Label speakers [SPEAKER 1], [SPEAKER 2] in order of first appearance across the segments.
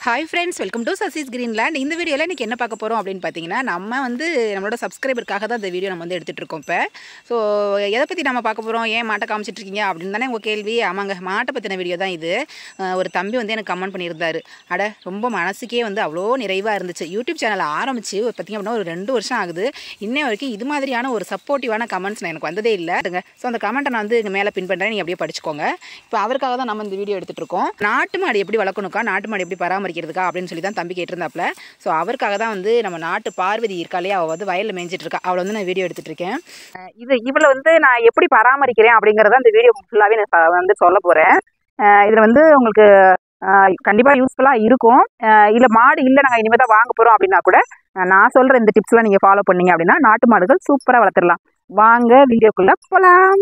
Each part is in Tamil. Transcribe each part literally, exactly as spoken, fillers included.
[SPEAKER 1] Hi friends, welcome to Sasi's Greenland. இந்த வீடியோவில் இன்றைக்கி என்ன பார்க்க போகிறோம் அப்படின்னு பார்த்தீங்கன்னா, நம்ம வந்து நம்மளோட சப்ஸ்கிரைபருக்காக தான் இந்த வீடியோ நம்ம வந்து எடுத்துகிட்டு இருக்கோம். இப்போ ஸோ எதை பற்றி நம்ம பார்க்க போகிறோம், ஏன் மாட்டை காமிச்சிட்ருக்கீங்க அப்படின்னு தானே உங்கள் கேள்வி. ஆமாங்க, மாட்டை பற்றின வீடியோ தான் இது. ஒரு தம்பி வந்து எனக்கு கமெண்ட் பண்ணியிருந்தார். அட ரொம்ப மனசுக்கே வந்து அவ்வளோ நிறைவாக இருந்துச்சு. யூடியூப் சேனலை ஆரம்பித்து பார்த்திங்க அப்படின்னா ஒரு ரெண்டு வருஷம் ஆகுது. இன்னை வரைக்கும் இது மாதிரியான ஒரு சப்போர்ட்டிவான கமெண்ட்ஸ் நான் எனக்கு வந்ததே இல்லைங்க. ஸோ அந்த கமெண்ட்டை நான் வந்து மேலே பின் பண்ணுறேன், நீங்கள் அப்படியே படிச்சுக்கோங்க. இப்போ அவருக்காக தான் நம்ம இந்த வீடியோ எடுத்துகிட்டு இருக்கோம். நாட்டு மாடு எப்படி வளர்க்கணுக்கா, நாட்டு மாடு எப்படி பராமரிக்கிறதுக்கா அப்படின்னு சொல்லி தான் தம்பி கேட்டிருந்தாப்புல. ஸோ அவருக்காக தான் வந்து நம்ம நாட்டு பார்வதி இருக்காளே, அவள் வந்து வயலில் மேய்ஞ்சிட்டு இருக்கா. அவளை வந்து நான் வீடியோ எடுத்துகிட்டு இருக்கேன். இது இவளை வந்து நான் எப்படி பராமரிக்கிறேன் அப்படிங்கிறத இந்த வீடியோ ஃபுல்லாகவே நான் வந்து சொல்ல போகிறேன். இதில் வந்து உங்களுக்கு கண்டிப்பாக யூஸ்ஃபுல்லாக இருக்கும். இல்லை மாடு இல்லை நாங்கள் இனிமேல் தான் வாங்க போகிறோம் அப்படின்னா கூட நான் சொல்கிற இந்த டிப்ஸ்லாம் நீங்கள் ஃபாலோ பண்ணீங்க அப்படின்னா நாட்டு மாடுகள் சூப்பராக வளர்த்துடலாம். வாங்க வீடியோக்குள்ளே போகலாம்.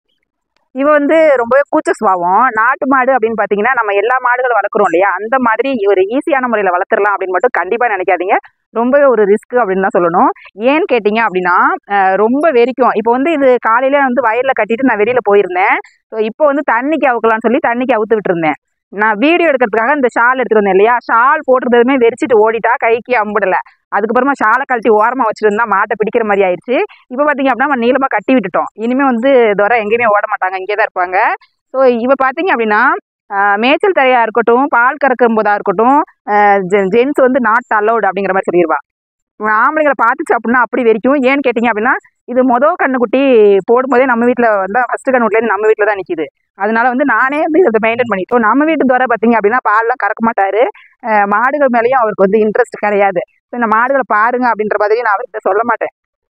[SPEAKER 1] இவ வந்து ரொம்பவே கூச்ச சுபாவம். நாட்டு மாடு அப்படின்னு பார்த்தீங்கன்னா நம்ம எல்லா மாடுகளும் வளர்க்குறோம் இல்லையா, அந்த மாதிரி ஒரு ஈஸியான முறையில் வளர்த்துடலாம் அப்படின்னு மட்டும் கண்டிப்பாக நினைக்காதீங்க. ரொம்பவே ஒரு ரிஸ்க் அப்படின்னு தான் சொல்லணும். ஏன்னு கேட்டிங்க அப்படின்னா ரொம்ப வெறிக்கும். இப்போ வந்து இது காலையில வந்து வயலில் கட்டிட்டு நான் வெளியில் போயிருந்தேன். ஸோ இப்போ வந்து தண்ணிக்கு அவுக்கலாம்னு சொல்லி தண்ணிக்கு அவுத்து விட்டுருந்தேன். நான் வீடியோ எடுக்கிறதுக்காக இந்த ஷால் எடுத்துகிட்டு வந்தேன் இல்லையா, ஷால் போட்டுறதுமே வெறிச்சிட்டு ஓடிட்டா, கைக்கு அம்பிடலை. அதுக்கப்புறமா ஷாலை கழட்டி ஓரமாக வச்சுருந்தா மாட்டை பிடிக்கிற மாதிரி ஆயிடுச்சு. இப்போ பார்த்தீங்க அப்படின்னா நம்ம நீளமாக கட்டி விட்டுட்டோம். இனிமேல் வந்து துறை எங்கேயுமே ஓட மாட்டாங்க, இங்கே தான் இருப்பாங்க. ஸோ இவ பார்த்தீங்க அப்படின்னா மேய்ச்சல் தரையாக இருக்கட்டும், பால் கறக்கும் போதாக இருக்கட்டும், ஜென்ஸ் வந்து நாட் அலௌட் அப்படிங்கிற மாதிரி சொல்லிடுவா. ஆம்பளைங்களை பார்த்துச்சு அப்படின்னா அப்படி வெறிக்கும். ஏன்னு கேட்டிங்க அப்படின்னா இது மொதல் கண்ணுக்குட்டி போடும்போதே நம்ம வீட்டில் வந்து ஃபஸ்ட்டு கண்ணுக்குட்டிலேருந்து நம்ம வீட்டில் தான் நிற்கிது. அதனால வந்து நானே வந்து இதை மெயின்டைன் பண்ணிட்டோம். நம்ம வீட்டு துறை பார்த்தீங்க அப்படின்னா பால்லாம் கறக்க மாட்டார். மாடுகள் மேலேயும் அவருக்கு வந்து இன்ட்ரெஸ்ட் கிடையாது. ஸோ இந்த மாடுகளை பாருங்க அப்படின்ற மாதிரி நான் அவர்கிட்ட சொல்ல மாட்டேன்.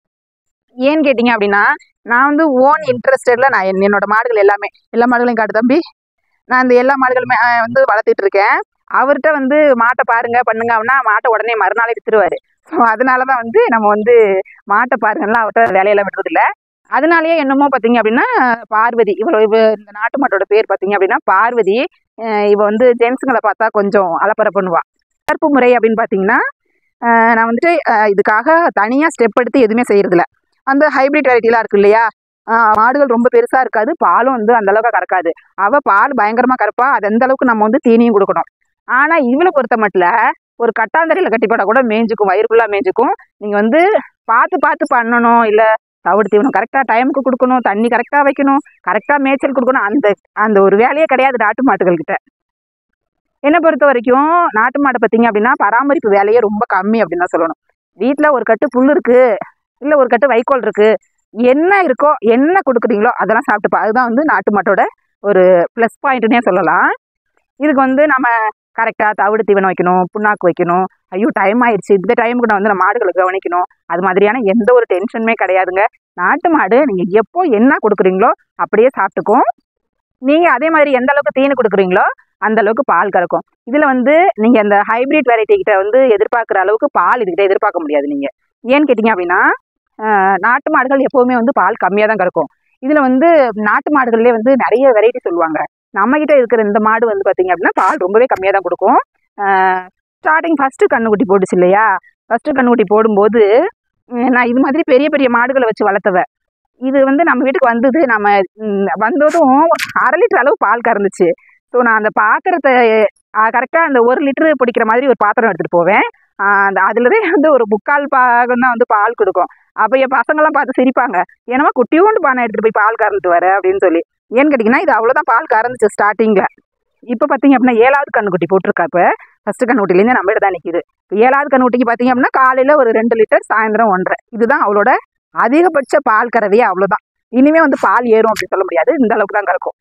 [SPEAKER 1] ஏன்னு கேட்டிங்க அப்படின்னா நான் வந்து ஓன் இன்ட்ரெஸ்டடில் நான் என்னோட மாடுகள் எல்லாமே எல்லா மாடுகளையும் காட்டு தம்பி, நான் இந்த எல்லா மாடுகளுமே வந்து வளர்த்துட்டு இருக்கேன். அவர்கிட்ட வந்து மாட்டை பாருங்க பண்ணுங்க அப்படின்னா மாட்டை உடனே மறுநாளே வித்துருவாரு. ஸோ அதனால தான் வந்து நம்ம வந்து மாட்டை பாருங்கலாம் அவர்கிட்ட வேலையெல்லாம் விடுறதில்ல. அதனாலேயே என்னமோ பார்த்தீங்க அப்படின்னா பார்வதி, இவ்வளோ இவ இந்த நாட்டு மாட்டோட பேர் பார்த்தீங்க அப்படின்னா பார்வதி. இவ வந்து ஜென்ஸுங்களை பார்த்தா கொஞ்சம் அலப்பறை பண்ணுவாள். வளர்ப்பு முறை அப்படின்னு பார்த்தீங்கன்னா நான் வந்துட்டு இதுக்காக தனியாக ஸ்டெப் எடுத்து எதுவுமே செய்யறதில்ல. அந்த ஹைப்ரிட் வெரைட்டிலாம் இருக்கு இல்லையா, மாடுகள் ரொம்ப பெருசாக இருக்காது, பாலும் வந்து அந்தளவுக்கு கறக்காது. அவள் பால் பயங்கரமாக கறப்பா. அது அந்த அளவுக்கு நம்ம வந்து தீனியும் கொடுக்கணும். ஆனால் இவளை பொறுத்த மட்டும் ஒரு கட்டாந்தரையில் கட்டி போட்டால் கூட மேய்ஞ்சிக்கும், வயிறு ஃபுல்லாக மேய்ஞ்சிக்கும். நீங்கள் வந்து பார்த்து பார்த்து பண்ணணும். இல்லை தவிடு தீவனம் கரெக்டாக டைமுக்கு கொடுக்கணும், தண்ணி கரெக்டாக வைக்கணும், கரெக்டாக மேய்ச்சல் கொடுக்கணும். அந்த அந்த ஒரு வேலையே கிடையாது நாட்டு மாட்டுகள்கிட்ட. என்னை பொறுத்த வரைக்கும் நாட்டு மாடை பார்த்தீங்க அப்படின்னா பராமரிப்பு வேலையே ரொம்ப கம்மி அப்படின்னு தான் சொல்லணும். வீட்டில் ஒரு கட்டு புல் இருக்குது, இல்லை ஒரு கட்டு வைக்கோல் இருக்குது, என்ன இருக்கோ என்ன கொடுக்குறீங்களோ அதெல்லாம் சாப்பிட்டுப்பா. அதுதான் வந்து நாட்டு மாட்டோட ஒரு ப்ளஸ் பாயிண்ட்டுன்னே சொல்லலாம். இதுக்கு வந்து நம்ம கரெக்டாக தவிடு தீவனம் வைக்கணும், புண்ணாக்கு வைக்கணும். ஐயோ டைம் ஆயிடுச்சு, இந்த டைமுக்கு நான் வந்து நம்ம மாடுகளை கவனிக்கணும், அது மாதிரியான எந்த ஒரு டென்ஷனுமே கிடையாதுங்க. நாட்டு மாடு நீங்கள் எப்போ என்ன கொடுக்குறீங்களோ அப்படியே சாப்பிட்டுக்கும். நீங்கள் அதே மாதிரி எந்த அளவுக்கு தீனி கொடுக்குறீங்களோ அந்த அளவுக்கு பால் கறக்கும். இதில் வந்து நீங்கள் அந்த ஹைப்ரிட் வெரைட்டி கிட்ட வந்து எதிர்பார்க்குற அளவுக்கு பால் இதுக்கிட்ட எதிர்பார்க்க முடியாது நீங்கள். ஏன்னு கேட்டிங்க அப்படின்னா நாட்டு மாடுகள் எப்போவுமே வந்து பால் கம்மியாக தான் கறக்கும். இதில் வந்து நாட்டு மாடுகள்லேயே வந்து நிறைய வெரைட்டி சொல்லுவாங்க. நம்மகிட்ட இருக்கிற இந்த மாடு வந்து பார்த்தீங்க அப்படின்னா பால் ரொம்பவே கம்மியாக தான் கொடுக்கும். ஸ்டார்டிங் ஃபஸ்ட்டு கண்ணுக்குட்டி போட்டுச்சு இல்லையா, ஃபஸ்ட்டு கண்ணுக்குட்டி போடும்போது நான் இது மாதிரி பெரிய பெரிய மாடுகளை வச்சு வளர்த்தவ. இது வந்து நம்ம வீட்டுக்கு வந்தது, நம்ம வந்ததும் அரை லிட்டர் அளவு பால் கறந்துச்சு. ஸோ நான் அந்த பாத்திரத்தை கரெக்டாக அந்த ஒரு லிட்டரு பிடிக்கிற மாதிரி ஒரு பாத்திரம் எடுத்துகிட்டு போவேன். அந்த அதுலவே வந்து ஒரு முக்கால் பாகம் தான் வந்து பால் கொடுக்கும். அப்போ என் பசங்கள்லாம் பார்த்து சிரிப்பாங்க, ஏன்னா குட்டியோண்டு பானை எடுத்துகிட்டு போய் பால் கறந்துட்டு வர அப்படின்னு சொல்லி. ஏன்னு கேட்டிங்கன்னா இது அவ்வளோதான் பால் கறந்துச்சு ஸ்டார்டிங்கில். இப்போ பார்த்தீங்க அப்படின்னா ஏழாவது கண்ணுக்குட்டி போட்டிருக்கா. இப்போ ஃபஸ்ட்டு கண்ணுக்குட்டிலேருந்து நம்ம தான் நிற்கிது. இப்போ ஏழாவது கண்ணுக்குட்டிக்கு பார்த்தீங்க அப்படின்னா காலையில் ஒரு ரெண்டு லிட்டர், சாயந்தரம் ஒன்றரை. இதுதான் அவளோட அதிகபட்ச பால் கறவையே. அவ்வளோதான். இனிமேல் வந்து பால் ஏறும் அப்படின்னு சொல்ல முடியாது, இந்த அளவுக்கு தான் கறக்கும்.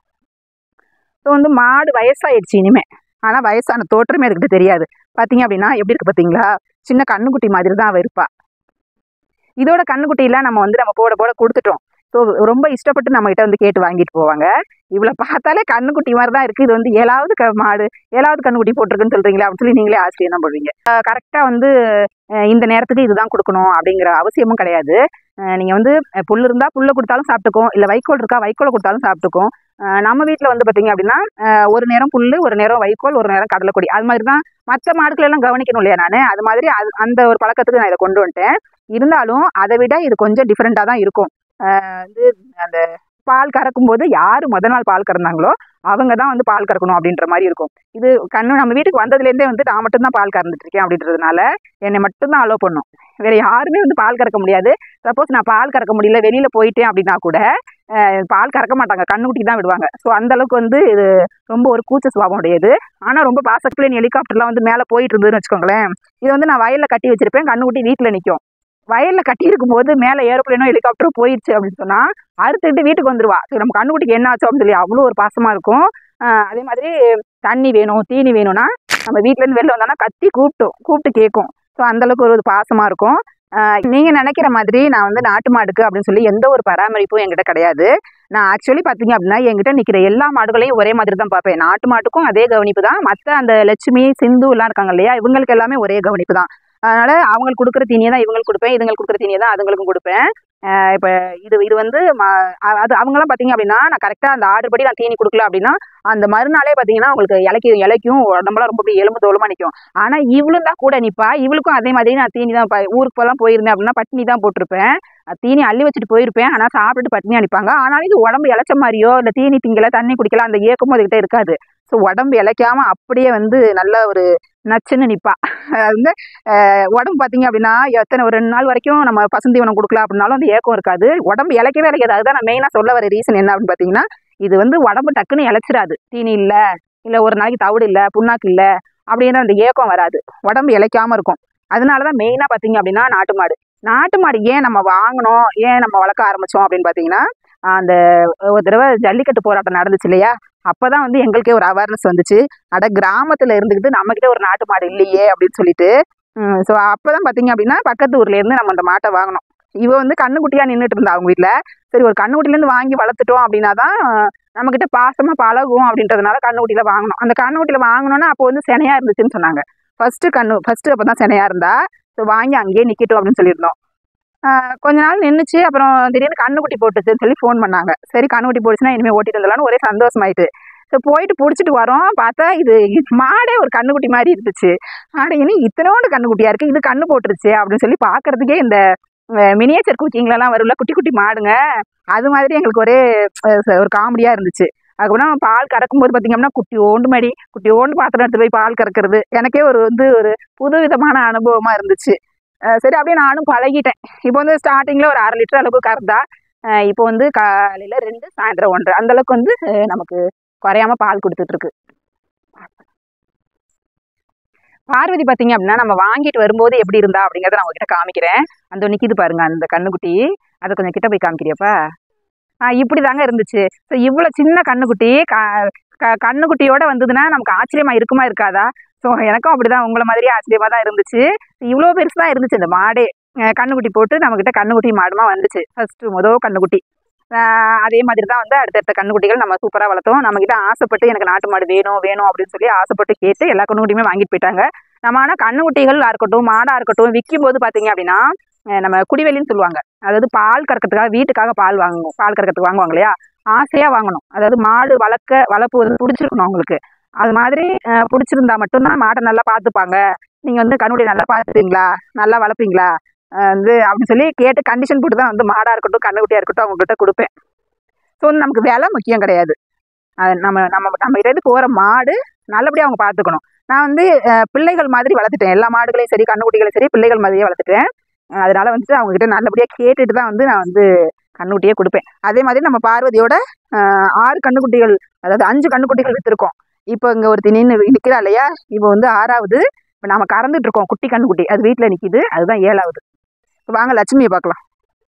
[SPEAKER 1] ஸோ வந்து மாடு வயசாகிடுச்சு இனிமேல். ஆனால் வயசான தோற்றமே எடுக்கிட்டு தெரியாது. பார்த்தீங்க அப்படின்னா எப்படி இருக்குது பார்த்தீங்களா, சின்ன கண்ணுக்குட்டி மாதிரி தான் அவள் இருப்பாள். இதோட கண்ணுக்குட்டியெல்லாம் நம்ம வந்து நம்ம போட போட கொடுத்துட்டோம். ஸோ ரொம்ப இஷ்டப்பட்டு நம்மகிட்ட வந்து கேட்டு வாங்கிட்டு போவாங்க. இவ்வளோ பார்த்தாலே கண்ணுக்குட்டி மாதிரி தான் இருக்குது. இது வந்து ஏழாவது க மாடு ஏழாவது கண்ணுக்குட்டி போட்டிருக்குன்னு சொல்கிறீங்களா அப்படின்னு சொல்லி நீங்களே ஆச்சரியம் தான் போடுவீங்க. கரெக்டாக வந்து இந்த நேரத்துக்கு இதுதான் கொடுக்கணும் அப்படிங்கிற அவசியமும் கிடையாது. நீங்கள் வந்து புல் இருந்தால் புல்லை கொடுத்தாலும் சாப்பிட்டுக்கும், இல்லை வைக்கோல் இருக்கா வைக்கோலை கொடுத்தாலும் சாப்பிட்டுக்கும். நம்ம வீட்டில் வந்து பார்த்தீங்க அப்படின்னா ஒரு நேரம் புல், ஒரு நேரம் வைக்கோல், ஒரு நேரம் கடலைக்கொடி, அது மாதிரி தான். மற்ற மாடுகள் எல்லாம் கவனிக்கணும் இல்லையா, நான் அது மாதிரி அது அந்த ஒரு பழக்கத்துக்கு நான் இதை கொண்டு வந்துட்டேன். இருந்தாலும் அதை விட இது கொஞ்சம் டிஃப்ரெண்ட்டாக தான் இருக்கும். வந்து அந்த பால் கறக்கும் போது யார் முத நாள் பால் கறந்தாங்களோ அவங்க தான் வந்து பால் கறக்கணும் அப்படின்ற மாதிரி இருக்கும். இது கண்ணு நம்ம வீட்டுக்கு வந்ததுலேருந்தே வந்து நான் மட்டும்தான் பால் கறந்துட்டு இருக்கேன் அப்படின்றதுனால என்னை மட்டும்தான் அலோவ் பண்ணும். வேற யாருமே வந்து பால் கறக்க முடியாது. சப்போஸ் நான் பால் கறக்க முடியல வெளியில போயிட்டேன் அப்படின்னா கூட பால் கறக்க மாட்டாங்க, கண்ணுக்குட்டி தான் விடுவாங்க. ஸோ அந்த அளவுக்கு வந்து இது ரொம்ப ஒரு கூச்ச சுபாவம் உடையது. ஆனால் ரொம்ப பாசப்பிள்ளைன்னு ஹெலிகாப்டர்லாம் வந்து மேலே போயிட்டு இருந்ததுன்னு வச்சுக்கோங்களேன். இதை வந்து நான் வயலில் கட்டி வச்சிருப்பேன், கண்ணுக்குட்டி வீட்டில் நிற்கும். வயலில் கட்டி இருக்கும்போது மேலே ஏரோப்ளேனோ ஹெலிகாப்டரோ போயிடுச்சு அப்படின்னு சொன்னால் அறுத்துட்டு வீட்டுக்கு வந்துடுவா. சரி நம்ம கண்ணுக்குட்டிக்கு என்ன ஆச்சோ அப்படின்னு சொல்லி அவ்வளோ ஒரு பாசமாக இருக்கும். அதே மாதிரி தண்ணி வேணும் தீனி வேணும்னா நம்ம வீட்டிலேருந்து வெளில வந்தோன்னா கத்தி கூப்பிட்டோம் கூப்பிட்டு கேட்கும். ஸோ அந்தளவுக்கு ஒரு பாசமாக இருக்கும். நீங்கள் நினைக்கிற மாதிரி நான் வந்து நாட்டு மாடுக்கு அப்படின்னு சொல்லி எந்த ஒரு பராமரிப்பும் என்கிட்ட கிடையாது. நான் ஆக்சுவலி பார்த்தீங்க அப்படின்னா என்கிட்ட நிற்கிற எல்லா மாடுகளையும் ஒரே மாதிரி தான் பார்ப்பேன். நாட்டு மாட்டுக்கும் அதே கவனிப்பு தான், மற்ற அந்த லட்சுமி சிந்து எல்லாம் இருக்காங்க இல்லையா, இவங்களுக்கு எல்லாமே ஒரே கவனிப்பு தான். அதனால் அவங்களுக்கு கொடுக்குற தீனியை தான் இவங்களுக்கு கொடுப்பேன், இதுங்களுக்கு கொடுக்குற தீனியை தான் அதுங்களுக்கும் கொடுப்பேன். இப்போ இது இது வந்து அது அவங்களாம் பார்த்தீங்க அப்படின்னா நான் கரெக்டாக அந்த ஆர்டர் படி நான் தீனி கொடுக்கல அப்படின்னா அந்த மறுநாளே பார்த்தீங்கன்னா அவங்களுக்கு இலைக்கு இலைக்கும் உடம்புலாம் ரொம்ப அப்படி எலும்பு தோலுமா நிற்கும். ஆனால் இவளும் தான் கூட நிற்பா. இவளுக்கும் அதே மாதிரி நான் தீனி தான் ஊருக்கு போகலாம் போயிருந்தேன் அப்படின்னா பட்டினி தான் போட்டிருப்பேன், தீனி அள்ளி வச்சுட்டு போயிருப்பேன். ஆனால் சாப்பிட்டுட்டு பட்டினி அனுப்பாங்க. ஆனாலும் இது உடம்பு இழைச்ச மாதிரியோ இல்லை தீனி திங்கல தண்ணி குடிக்கல அந்த ஏக்கமும் அதுக்கிட்ட இருக்காது. ஸோ உடம்பு இழைக்காம அப்படியே வந்து நல்ல ஒரு நச்சுன்னு நிற்பா. அது வந்து உடம்பு பார்த்தீங்க அப்படின்னா எத்தனை ஒரு ரெண்டு நாள் வரைக்கும் நம்ம பசுந்தீவனம் கொடுக்கல அப்படின்னாலும் அந்த ஏக்கம் இருக்காது, உடம்பு இழைக்கவே இழைக்காது. அதுதான் நான் மெயினாக சொல்ல வர ரீசன் என்ன அப்படின்னு பார்த்தீங்கன்னா இது வந்து உடம்பு டக்குன்னு இழைச்சிடாது. தீனி இல்லை இல்லை ஒரு நாளைக்கு தவிடு இல்லை புண்ணாக்கு இல்லை அப்படின்ற அந்த ஏக்கம் வராது, உடம்பு இழைக்காம இருக்கும். அதனால தான் மெயினாக பார்த்தீங்க அப்படின்னா நாட்டு மாடு. நாட்டு மாடு ஏன் நம்ம வாங்கணும் ஏன் நம்ம வளர்க்க ஆரம்பித்தோம் அப்படின்னு பார்த்தீங்கன்னா அந்த ஒரு தடவை ஜல்லிக்கட்டு போராட்டம் நடந்துச்சு இல்லையா, அப்போதான் வந்து எங்களுக்கே ஒரு அவேர்னஸ் வந்துச்சு. அட கிராமத்தில் இருந்துக்கிட்டு நம்மக்கிட்ட ஒரு நாட்டு மாடு இல்லையே அப்படின்னு சொல்லிட்டு. ஸோ அப்போ தான் பார்த்தீங்க அப்படின்னா பக்கத்து ஊர்லேருந்து நம்ம அந்த மாட்டை வாங்கினோம். இவ வந்து கண்ணுக்குட்டியாக நின்றுட்டு இருந்தா அவங்க வீட்டில். சரி ஒரு கண்ணுக்குட்டிலேருந்து வாங்கி வளர்த்துட்டோம் அப்படின்னா தான் நம்மக்கிட்ட பாசமாக பழகும் அப்படின்றதுனால கண்ணுக்குட்டியில் வாங்கினோம். அந்த கண்ணுக்குட்டியில் வாங்கினோன்னா அப்போ வந்து சினையாக இருந்துச்சுன்னு சொன்னாங்க. ஃபஸ்ட்டு கண்ணு ஃபஸ்ட்டு அப்போ தான் சினையாக இருந்தா. ஸோ வாங்கி அங்கேயே நிற்கட்டும் அப்படின்னு சொல்லியிருந்தோம். கொஞ்ச நாள் நின்றுச்சு. அப்புறம் திடீர்னு கண்ணுக்குட்டி போட்டுச்சுன்னு சொல்லி ஃபோன் பண்ணாங்க. சரி கண்ணுக்குட்டி போட்டுச்சுன்னா இனிமேல் ஓட்டிட்டு வந்துடலான்னு ஒரே சந்தோஷமாயிட்டு ஸோ போயிட்டு பிடிச்சிட்டு வரோம். பார்த்தா இது மாடே ஒரு கண்ணுக்குட்டி மாதிரி இருந்துச்சு. ஆட இனி இத்தனோண்டு கண்ணுக்குட்டியாக இருக்குது, இது கண்ணு போட்டுருச்சு அப்படின்னு சொல்லி பார்க்குறதுக்கே இந்த மினியேச்சர் குக்கிங்லலாம் வரும்ல குட்டி குட்டி மாடுங்க, அது மாதிரி எங்களுக்கு ஒரே ஒரு காமெடியாக இருந்துச்சு. அதுக்கப்புறம் பால் கறக்கும்போது பார்த்திங்க அப்படின்னா குட்டி ஓண்டு மடி குட்டி ஓண்டு பாத்திரம் எடுத்து போய் பால் கறக்கிறது எனக்கே ஒரு வந்து ஒரு புது விதமான அனுபவமாக இருந்துச்சு. சரி அப்படியே நானும் பழகிட்டேன். இப்போ வந்து ஸ்டார்டிங்கில் ஒரு அரை லிட்டர் அளவுக்கு கறந்தா இப்போ வந்து காலையில் ரெண்டு சாயந்தரம் ஒன்றரை அந்தளவுக்கு வந்து நமக்கு குறையாமல் பால் கொடுத்துட்ருக்கு. பார்வதி பார்த்தீங்க அப்படின்னா நம்ம வாங்கிட்டு வரும்போது எப்படி இருந்தா அப்படிங்கிறத நான் உங்ககிட்ட காமிக்கிறேன். அந்த நிற்கிது பாருங்க அந்த கண்ணுக்குட்டி, அதை கொஞ்சம் கிட்ட போய் காமிக்கிறியப்பா. ஆ இப்படி தாங்க இருந்துச்சு. ஸோ இவ்வளோ சின்ன கண்ணுக்குட்டி க க கண்ணுக்குட்டியோட வந்ததுன்னா நமக்கு ஆச்சரியமாக இருக்குமா இருக்காதா? ஸோ எனக்கும் அப்படி தான் உங்களை மாதிரியே ஆச்சரியமாக தான் இருந்துச்சு. இவ்வளோ பெருசு தான் இருந்துச்சு இந்த மாடே. கண்ணுக்குட்டி போட்டு நம்மக்கிட்ட கண்ணுக்குட்டி மாடுமா வந்துச்சு ஃபஸ்ட்டு மொதல் கண்ணுக்குட்டி. அதே மாதிரி தான் வந்து அடுத்தடுத்த கண்ணுக்குட்டிகள் நம்ம சூப்பராக வளர்த்தோம். நம்மக்கிட்ட ஆசைப்பட்டு எனக்கு நாட்டு மாடு வேணும் வேணும் அப்படின்னு சொல்லி ஆசைப்பட்டு கேட்டு எல்லா கண்ணுக்குட்டியுமே வாங்கிட்டு போயிட்டாங்க. நம்ம ஆனால் கண்ணுக்குட்டிகளாக இருக்கட்டும் மாடாக இருக்கட்டும் விற்கும் போது பார்த்தீங்க அப்படின்னா நம்ம குடிவெளின்னு சொல்லுவாங்க, அதாவது பால் கறக்கிறதுக்காக வீட்டுக்காக பால் வாங்குவோம், பால் கறக்கிறதுக்கு வாங்குவாங்க இல்லையா, ஆசையாக வாங்கணும். அதாவது மாடு வளர்க்க வளர்ப்பு வந்து பிடிச்சிருக்கணும் அவங்களுக்கு. அது மாதிரி பிடிச்சிருந்தா மட்டும்தான் மாட்டை நல்லா பார்த்துப்பாங்க. நீங்கள் வந்து கண்ணுக்குட்டி நல்லா பார்த்துப்பீங்களா நல்லா வளர்ப்பீங்களா வந்து அப்படின்னு சொல்லி கேட்டு கண்டிஷன் போட்டு தான் வந்து மாடாக இருக்கட்டும் கண்ணுக்குட்டியாக இருக்கட்டும் அவங்ககிட்ட கொடுப்பேன். ஸோ வந்து நமக்கு விலை முக்கியம் கிடையாது, அது நம்ம நம்ம நம்ம கிட்டேருந்து போகிற மாடு நல்லபடியாக அவங்க பார்த்துக்கணும். நான் வந்து பிள்ளைகள் மாதிரி வளர்த்துட்டேன், எல்லா மாடுகளையும் சரி கண்ணுக்குட்டிகளையும் சரி பிள்ளைகள் மாதிரியே வளர்த்துட்டேன். அதனால வந்துட்டு அவங்ககிட்ட நல்லபடியாக கேட்டுட்டு தான் வந்து நான் வந்து கண்ணுக்குட்டியே கொடுப்பேன். அதே மாதிரி நம்ம பார்வதியோட ஆறு கண்ணுக்குட்டிகள் அதாவது அஞ்சு கண்ணுக்குட்டிகள் விற்றுருக்கோம். இப்போ இங்கே ஒருத்தி நின்று நிற்கிறா இல்லையா, இப்போ வந்து ஆறாவது. இப்போ நம்ம கறந்துட்டு இருக்கோம் குட்டி கண்ணுக்குட்டி, அது வீட்டில் நிற்கிது, அதுதான் ஏழாவது. இப்போ வாங்க லட்சுமியை பார்க்கலாம்.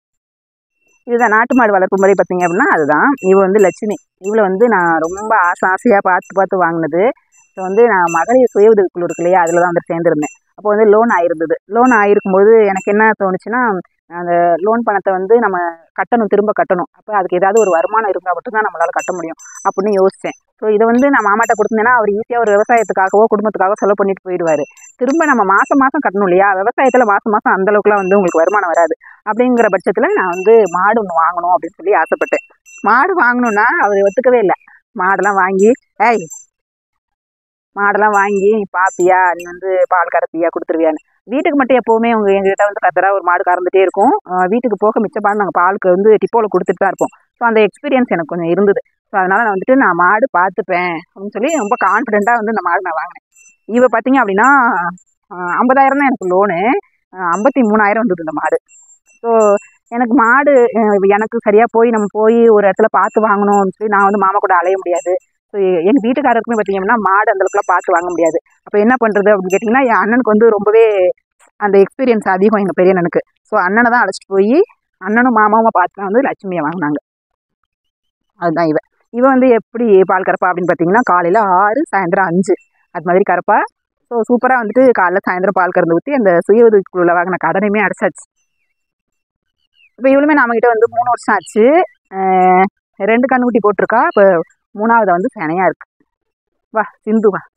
[SPEAKER 1] இதுதான் நாட்டு மாடு வளர்ப்பு முறை பார்த்தீங்க அப்படின்னா அதுதான். இவள் வந்து லட்சுமி. இவளை வந்து நான் ரொம்ப ஆசை ஆசையாக பார்த்து பார்த்து வாங்கினது. ஸோ வந்து நான் மகளிர் சுய உதவிக்குழு இருக்கு இல்லையா, அதில் தான் வந்து சேர்ந்துருந்தேன். அப்போ வந்து லோன் ஆயிருந்தது. லோன் ஆகிருக்கும்போது எனக்கு என்ன தோணுச்சுன்னா அந்த லோன் பணத்தை வந்து நம்ம கட்டணும், திரும்ப கட்டணும். அப்போ அதுக்கு ஏதாவது ஒரு வருமானம் இருந்தால் மட்டும்தான் நம்மளால் கட்ட முடியும் அப்படின்னு யோசித்தேன். ஸோ இதை வந்து நான் மாமாட்ட கொடுத்தேன்னா அவர் ஈஸியாக ஒரு விவசாயத்துக்காகவோ குடும்பத்துக்காகவோ செலவு பண்ணிட்டு போயிடுவார். திரும்ப நம்ம மாதம் மாதம் கட்டணும் இல்லையா, விவசாயத்தில் மாதம் மாதம் அந்தளவுக்குலாம் வந்து உங்களுக்கு வருமானம் வராது. அப்படிங்கிற பட்சத்தில் நான் வந்து மாடு ஒன்று வாங்கணும் அப்படின்னு சொல்லி ஆசைப்பட்டேன். மாடு வாங்கணுன்னா அவர் ஒத்துக்கவே இல்லை. மாடெல்லாம் வாங்கி ஏய் மாடெல்லாம் வாங்கி நீ பார்ப்பியா, நீ வந்து பால் கறப்பியா, கொடுத்துருவியான்னு. வீட்டுக்கு மட்டும் எப்போவுமே உங்கள் எங்ககிட்ட வந்து கத்தரா ஒரு மாடு கறந்துகிட்டே இருக்கும். வீட்டுக்கு போக மிச்ச பால் நாங்கள் பாலுக்கு வந்து டிப்போவில் கொடுத்துட்டு தான் இருப்போம். ஸோ அந்த எக்ஸ்பீரியன்ஸ் எனக்கு கொஞ்சம் இருந்தது. ஸோ அதனால் நான் வந்துட்டு நான் மாடு பார்த்துப்பேன் அப்படின்னு சொல்லி ரொம்ப கான்ஃபிடென்ட்டாக வந்து இந்த மாடு நான் வாங்கினேன். இவ பார்த்தீங்க அப்படின்னா ஐம்பதாயிரம் தான் எனக்கு லோனு, ஐம்பத்தி மூணாயிரம் வந்தது இந்த மாடு. ஸோ எனக்கு மாடு எனக்கு சரியாக போய் நம்ம போய் ஒரு இடத்துல பார்த்து வாங்கணும் அப்படின்னு சொல்லி நான் வந்து மாமா கூட அலைய முடியாது. ஸோ எங்கள் வீட்டுக்காரருக்குமே பார்த்திங்க அப்படின்னா மாடு அந்தளவுக்குலாம் பார்த்து வாங்க முடியாது. அப்போ என்ன பண்ணுறது அப்படின்னு கேட்டிங்கன்னா, என் அண்ணனுக்கு வந்து ரொம்பவே அந்த எக்ஸ்பீரியன்ஸ் அதிகம் எங்கள் பெரிய அண்ணனுக்கு. ஸோ அண்ணனை தான் அழைச்சிட்டு போய் அண்ணனும் மாமாவும் பார்த்து வந்து லட்சுமியை வாங்கினாங்க. அதுதான் இவ இவ வந்து எப்படி பால் கறப்பா அப்படின்னு பார்த்தீங்கன்னா, காலையில் ஆறு சாயந்தரம் அஞ்சு அது மாதிரி கறப்பா. ஸோ சூப்பராக வந்துட்டு காலைல சாயந்தரம் பால் கறந்து ஊற்றி அந்த சுய உதவிக்குழுவில் வாங்கின கடனையுமே அடைச்சாச்சு. இப்போ இவளுமே நம்மகிட்ட வந்து மூணு வருஷம் ஆச்சு. ரெண்டு கண்ணுக்குட்டி போட்டிருக்கா. இப்போ மூணாவது வந்து செனையாக இருக்குது. வா சிந்து வா.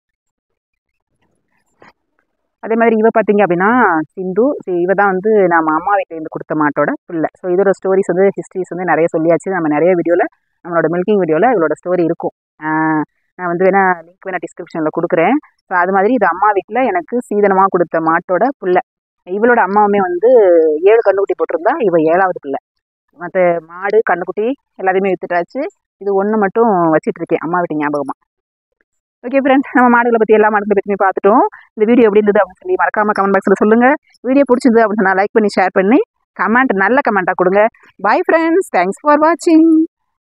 [SPEAKER 1] அதே மாதிரி இவ பார்த்தீங்க அப்படின்னா சிந்து, இவ தான் வந்து நம்ம அம்மா வீட்டிலேருந்து கொடுத்த மாட்டோட பிள்ளை. ஸோ இதோட ஸ்டோரிஸ் வந்து ஹிஸ்ட்ரிஸ் வந்து நிறைய சொல்லியாச்சு. நம்ம நிறைய வீடியோவில் நம்மளோட மில்கிங் வீடியோவில் இவளோட ஸ்டோரி இருக்கும். நான் வந்து வேணா லிங்க் வேணா டிஸ்கிரிப்ஷனில் கொடுக்குறேன். ஸோ அது மாதிரி இது அம்மா வீட்டில் எனக்கு சீதனமாக கொடுத்த மாட்டோட பிள்ளை. இவளோட அம்மாவுமே வந்து ஏழு கண்ணுக்குட்டி போட்டிருந்தா, இவ ஏழாவது பிள்ளை. மற்ற மாடு கண்ணுக்குட்டி எல்லாத்தையுமே வித்துட்டாச்சு. இது ஒன்று மட்டும் வச்சுட்டு இருக்கேன் அம்மா வீட்டு ஞாபகமாக. ஓகே ஃப்ரெண்ட்ஸ், நம்ம மாடுகளை பற்றி எல்லா மாடுகளை பற்றியுமே பார்த்துட்டோம். இந்த வீடியோ எப்படி இருந்தது அப்படின்னு சொல்லி மறக்காமல் கமெண்ட் பாக்ஸில் சொல்லுங்கள். வீடியோ பிடிச்சிருந்தது அப்படின்னு சொன்னால் லைக் பண்ணி ஷேர் பண்ணி கமெண்ட் நல்ல கமெண்ட்டாக கொடுங்க. பை ஃப்ரெண்ட்ஸ், தேங்க்ஸ் ஃபார் வாட்சிங்.